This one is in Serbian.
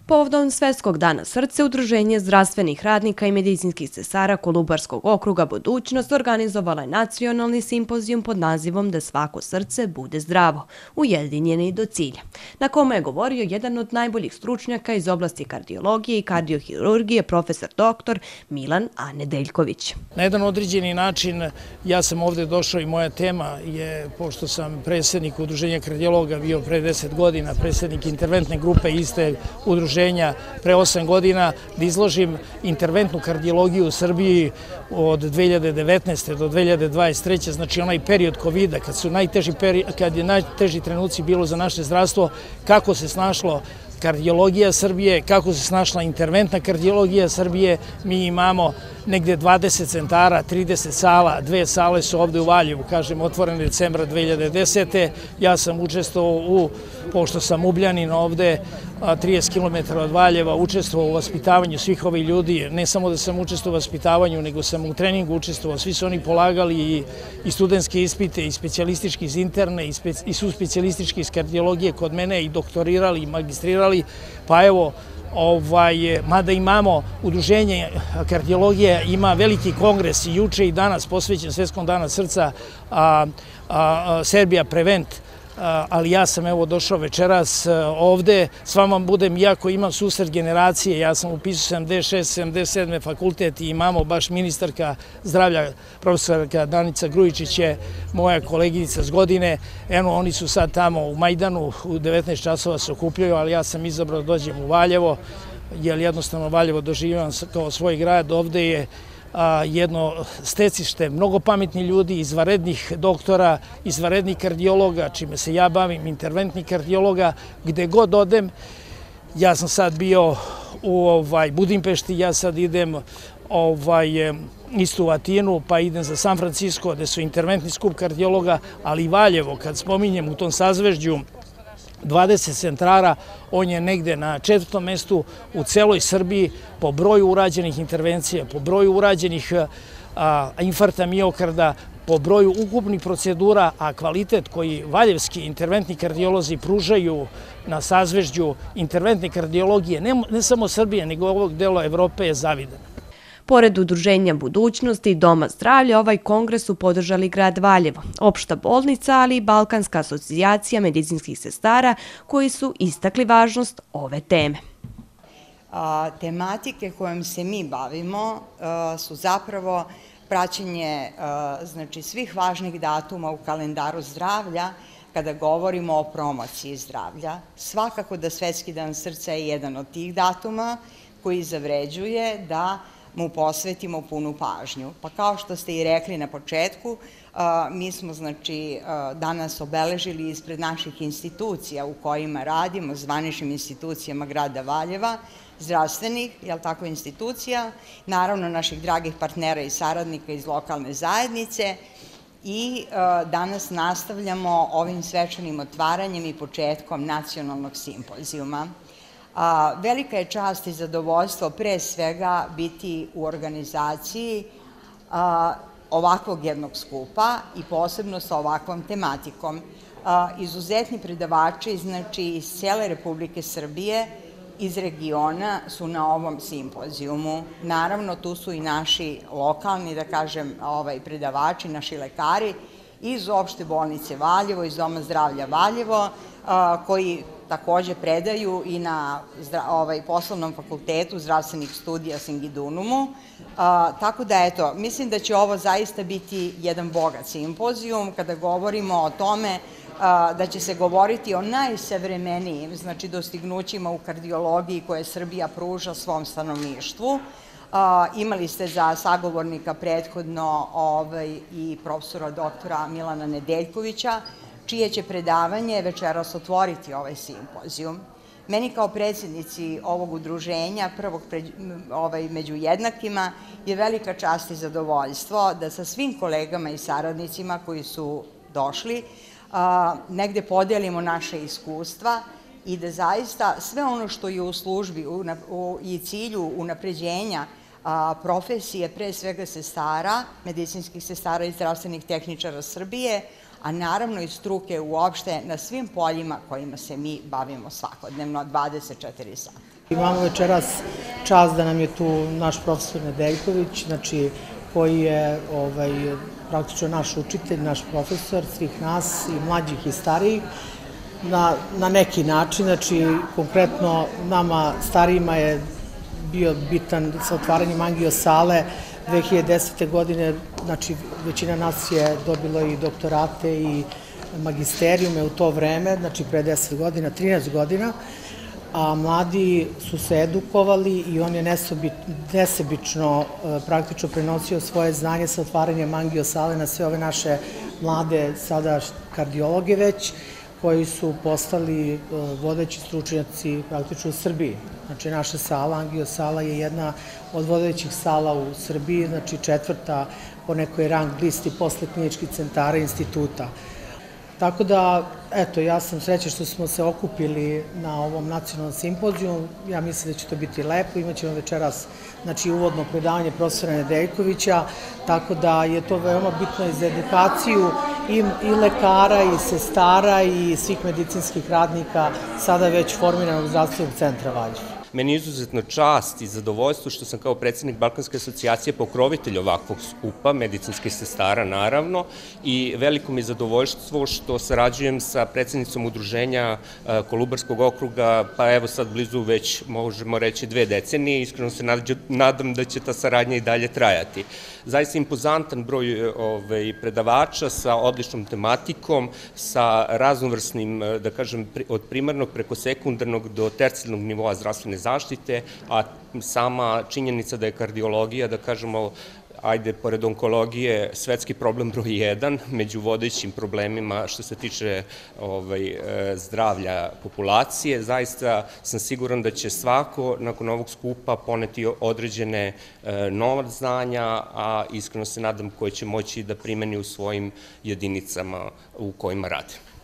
Povodom Svetskog dana srca, Udruženje zdravstvenih radnika i medicinskih sestara Kolubarskog okruga Budućnost organizovala je nacionalni simpozijum pod nazivom Da svako srce bude zdravo, ujedinjeni do cilja, na kome je govorio jedan od najboljih stručnjaka iz oblasti kardiologije i kardiohirurgije, profesor dr. Milan A. Nedeljković. Na jedan određeni način ja sam ovde došao i moja tema je, pošto sam predsjednik Udruženja kardiologa bio pre 10 godina, predsjednik interventne grupe iste udruženja pre 8 godina, da izložim interventnu kardiologiju u Srbiji od 2019. do 2023. Znači onaj period COVID-a, kad je najteži trenuci bilo za naše zdravstvo, kako se snašlo kardiologija Srbije, kako se snašla interventna kardiologija Srbije. Mi imamo negde 20 centara, 30 sala, 2 sale su ovde u Valjevu, kažem, otvorene decembra 2010. Ja sam učestvovao pošto sam Ubljanin ovde, 30 km od Valjeva, učestvovao u vaspitavanju svih ovih ljudi. Ne samo da sam učestvovao u vaspitavanju, nego sam u treningu učestvovao. Svi su oni polagali i studentske ispite, i specijalistički iz interne, i su specijalistički iz kardiologije kod mene, i doktorirali, i magistrirali. Pa evo, mada imamo udruženje kardiologije, ima veliki kongres i juče i danas posvećen Svetskom dana srca, Serbia Prevent, ali ja sam evo došao večeras ovde, s vama budem, iako imam susret generacije, ja sam upisao 76. 77. fakultet i imamo baš ministarka zdravlja, profesorka Danica Grujičić je moja koleginica s godine. Eno, oni su sad tamo u Majdanu, u 19 časova se okupljaju, ali ja sam izabrao da dođem u Valjevo, jer jednostavno Valjevo doživljavam kao svoj grad. Ovde je jedno stecište, mnogo pametni ljudi, izvanrednih doktora, izvanrednih kardiologa, čime se ja bavim, interventnih kardiologa, gde god odem. Ja sam sad bio u Budimpešti, ja sad idem isto u Atinu, pa idem za San Francisco, gde su interventni skup kardiologa, ali i Valjevo, kad spominjem u tom sazvežđu 20 centara, on je negde na 4. mestu u celoj Srbiji po broju urađenih intervencija, po broju urađenih infarkta miokarda, po broju ukupnih procedura, a kvalitet koji valjevski interventni kardiolozi pružaju na sazvežđu interventne kardiologije, ne samo Srbije, nego ovog dela Evrope, je zavidan. Pored Udruženja Budućnosti i Doma zdravlja, ovaj kongres su podržali grad Valjevo, opšta bolnica, ali i Balkanska asocijacija medicinskih sestara, koji su istakli važnost ove teme. Tematike kojom se mi bavimo su zapravo praćenje svih važnih datuma u kalendaru zdravlja kada govorimo o promociji zdravlja. Svakako da Svetski dan srca je jedan od tih datuma koji zavređuje da mu posvetimo punu pažnju. Pa kao što ste i rekli na početku, mi smo danas obeležili ispred naših institucija u kojima radimo, zvaničnim institucijama grada Valjeva, zdravstvenih, institucija, naravno naših dragih partnera i saradnika iz lokalne zajednice, i danas nastavljamo ovim svečanim otvaranjem i početkom nacionalnog simpozijuma. Velika je čast i zadovoljstvo pre svega biti u organizaciji ovakvog jednog skupa i posebno sa ovakvom tematikom. Izuzetni predavači iz cele Republike Srbije, iz regiona, su na ovom simpozijumu. Naravno, tu su i naši lokalni, da kažem, predavači, naši lekari iz opšte bolnice Valjevo, iz Doma zdravlja Valjevo, koji takođe predaju i na poslovnom fakultetu zdravstvenih studija Singidunumu. Tako da, eto, mislim da će ovo zaista biti jedan bogat simpozijum kada govorimo o tome da će se govoriti o najsavremenijim dostignućima u kardiologiji koje Srbija pruža svom stanovništvu. Imali ste za sagovornika prethodno i profesora doktora Milana Nedeljkovića, čije će predavanje večeras otvoriti ovaj simpozijum. Meni kao predsjednici ovog udruženja, prvog među jednakima, je velika čast i zadovoljstvo da sa svim kolegama i saradnicima koji su došli negde podelimo naše iskustva i da zaista sve ono što je u službi i cilju unapređenja profesije, pre svega sestara, medicinskih sestara i zdravstvenih tehničara Srbije, a naravno i struke uopšte na svim poljima kojima se mi bavimo svakodnevno 24 sata. Imamo večeras čast da nam je tu naš profesor Nedeljković, znači koji je praktično naš učitelj, naš profesor svih nas i mlađih i starijih na neki način, znači konkretno nama starijima je bio bitan sa otvaranjem Angio sale 2010. godine, znači većina nas je dobilo i doktorate i magisterijume u to vreme, znači pre 10 godina, 13 godina, a mladi su se edukovali i on je nesebično praktično prenosio svoje znanje sa otvaranjem Angio sale na sve ove naše mlade sada kardiologe već, koji su postali vodeći stručnjaci praktično u Srbiji. Znači naša sala, Angio sala je jedna od vodećih sala u Srbiji, znači 4. po nekoj rang listi posle kliničkih centara i instituta. Tako da, eto, ja sam srećna što smo se okupili na ovom nacionalnom simpozijumu. Ja mislim da će to biti lepo. Imaćemo večeras, znači, uvodno predavanje profesora Nedeljkovića, tako da je to veoma bitno i za edukaciju i lekara, i sestara, i svih medicinskih radnika sada već formiranog zdravstvenog centra Valjevo. Meni je izuzetno čast i zadovoljstvo što sam kao predsednik Balkanske asocijacije pokrovitelj ovakvog skupa, medicinskih sestara naravno, i veliko mi je zadovoljstvo što sarađujem sa predsednicom udruženja Kolubarskog okruga, pa evo sad blizu već možemo reći 2 decenije, iskreno se nadam da će ta saradnja i dalje trajati. Zaista impozantan broj predavača sa odličnom tematikom, sa raznovrsnim, da kažem, od primarnog preko sekundarnog do tercijalnog nivoa zdravstvene zaštite, a sama činjenica da je kardiologija, da kažemo, ajde, pored onkologije, svetski problem broj 1 među vodećim problemima što se tiče zdravlja populacije. Zaista sam siguran da će svako nakon ovog skupa poneti određene nova znanja, a iskreno se nadam koje će moći da primeni u svojim jedinicama u kojima rade.